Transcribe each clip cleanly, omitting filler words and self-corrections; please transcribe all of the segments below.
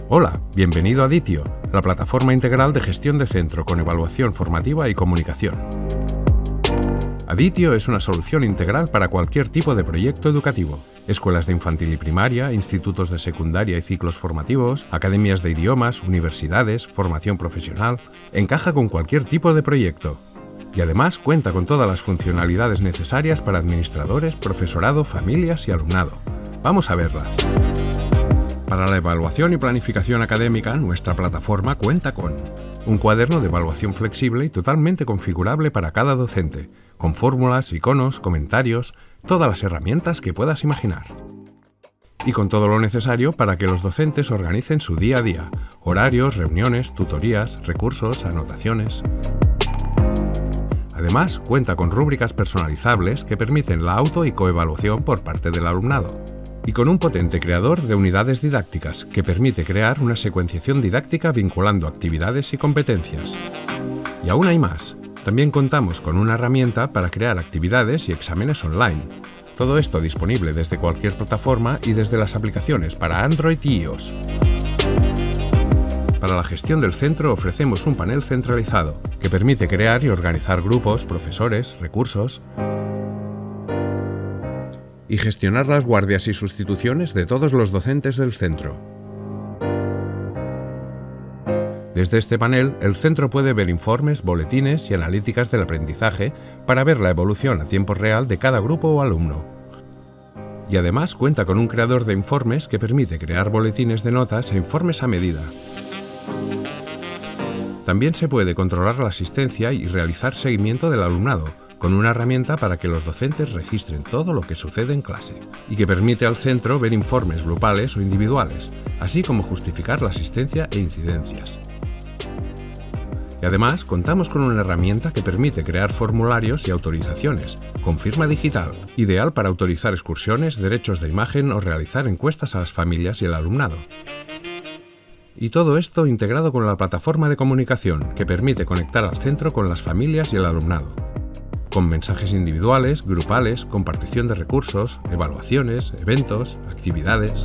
Hola, bienvenido a Aditio, la plataforma integral de gestión de centro con evaluación formativa y comunicación. Aditio es una solución integral para cualquier tipo de proyecto educativo. Escuelas de infantil y primaria, institutos de secundaria y ciclos formativos, academias de idiomas, universidades, formación profesional. Encaja con cualquier tipo de proyecto. Y además cuenta con todas las funcionalidades necesarias para administradores, profesorado, familias y alumnado. Vamos a verlas. Para la evaluación y planificación académica, nuestra plataforma cuenta con un cuaderno de evaluación flexible y totalmente configurable para cada docente, con fórmulas, iconos, comentarios, todas las herramientas que puedas imaginar. Y con todo lo necesario para que los docentes organicen su día a día, horarios, reuniones, tutorías, recursos, anotaciones. Además, cuenta con rúbricas personalizables que permiten la auto y coevaluación por parte del alumnado. Y con un potente creador de unidades didácticas que permite crear una secuenciación didáctica vinculando actividades y competencias. Y aún hay más. También contamos con una herramienta para crear actividades y exámenes online. Todo esto disponible desde cualquier plataforma y desde las aplicaciones para Android y iOS. Para la gestión del centro ofrecemos un panel centralizado que permite crear y organizar grupos, profesores, recursos y gestionar las guardias y sustituciones de todos los docentes del centro. Desde este panel, el centro puede ver informes, boletines y analíticas del aprendizaje para ver la evolución a tiempo real de cada grupo o alumno. Y además cuenta con un creador de informes que permite crear boletines de notas e informes a medida. También se puede controlar la asistencia y realizar seguimiento del alumnado, con una herramienta para que los docentes registren todo lo que sucede en clase y que permite al centro ver informes grupales o individuales, así como justificar la asistencia e incidencias. Y además contamos con una herramienta que permite crear formularios y autorizaciones, con firma digital, ideal para autorizar excursiones, derechos de imagen o realizar encuestas a las familias y el alumnado. Y todo esto integrado con la plataforma de comunicación que permite conectar al centro con las familias y el alumnado, con mensajes individuales, grupales, compartición de recursos, evaluaciones, eventos, actividades,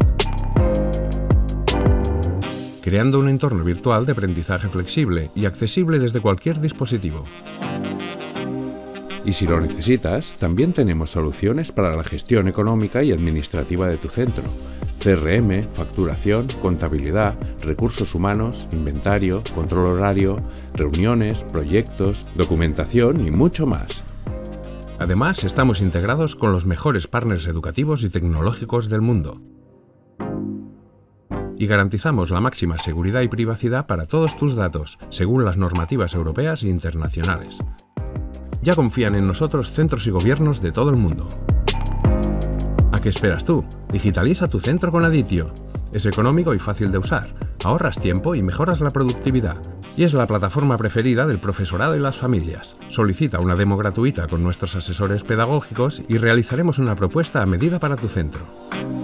creando un entorno virtual de aprendizaje flexible y accesible desde cualquier dispositivo. Y si lo necesitas, también tenemos soluciones para la gestión económica y administrativa de tu centro. CRM, facturación, contabilidad, recursos humanos, inventario, control horario, reuniones, proyectos, documentación y mucho más. Además, estamos integrados con los mejores partners educativos y tecnológicos del mundo. Y garantizamos la máxima seguridad y privacidad para todos tus datos, según las normativas europeas e internacionales. Ya confían en nosotros centros y gobiernos de todo el mundo. ¿A qué esperas tú? Digitaliza tu centro con Aditio. Es económico y fácil de usar, ahorras tiempo y mejoras la productividad. Y es la plataforma preferida del profesorado y las familias. Solicita una demo gratuita con nuestros asesores pedagógicos y realizaremos una propuesta a medida para tu centro.